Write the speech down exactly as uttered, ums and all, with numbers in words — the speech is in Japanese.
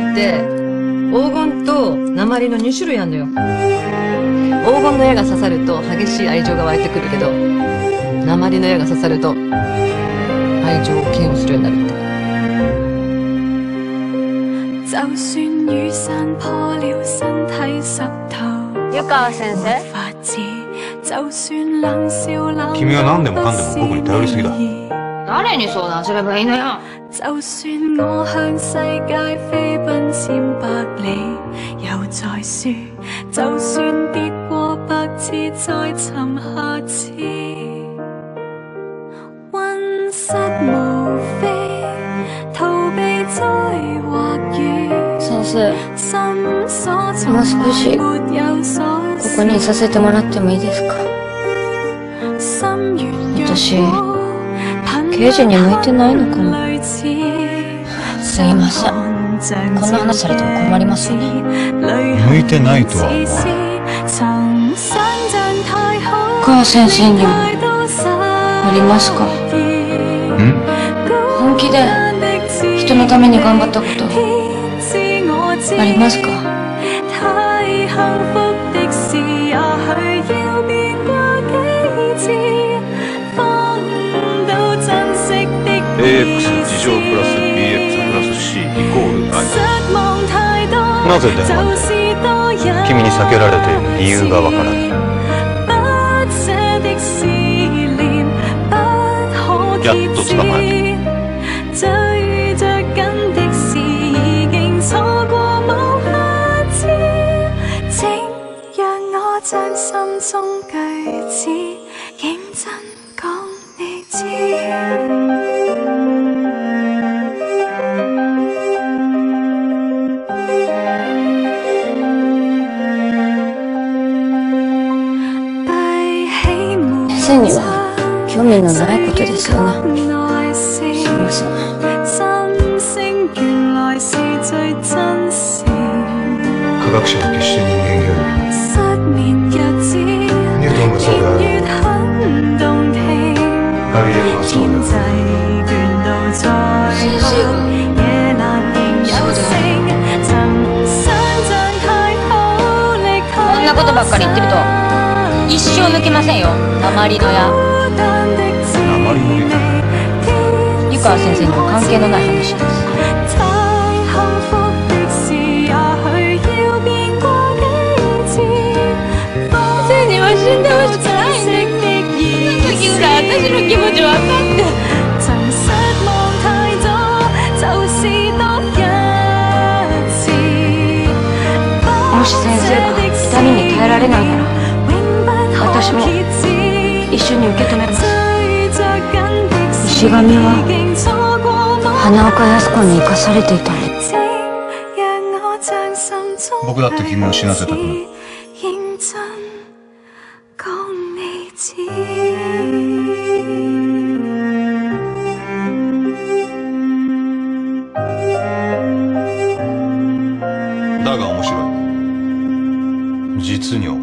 って黄金と鉛のに種類あるのよ。黄金の矢が刺さると激しい愛情が湧いてくるけど、鉛の矢が刺さると愛情を嫌悪するようになるって。 就算雨傘破了身體濕透， 湯川先生。 君は何でもかんでも僕に頼りすぎだ。 誰に相談すればいいのよ。 就算我向世界飛奔千百里，又再說，就算跌過百次再沉下次，溫室無非逃避災或雨。 先生、もう少しここにいさせてもらってもいいですか？私、刑事に向いてないのかも。すいません。こんな話されても困りますよね。 向いてないとは思わない。 川先生にもありますか？ ん？ 本気で人のために頑張ったことありますか？ エーエックス 事乗プラス ビーエックス プラス C イコール I。 なぜ電話で君に避けられている理由がわからない。やっと捕まえた。 將心中句子認真講你知。 先生には興味のないことですよね。すいません。 科学者は決して人間よりニュートンがそうである。ガリレオがそうである。 先生がそうである。こんなことばっかり言ってると一生抜けませんよ。鉛の矢。 鉛の矢。 湯川先生には関係のない話です。死んでほしくないんです。その時ぐらい私の気持ち分かって。もし先生が痛みに耐えられないなら私も一緒に受け止めます。石神は花岡靖子に生かされていたの。 僕だって君を死なせたくない。だが面白い。実に面白い。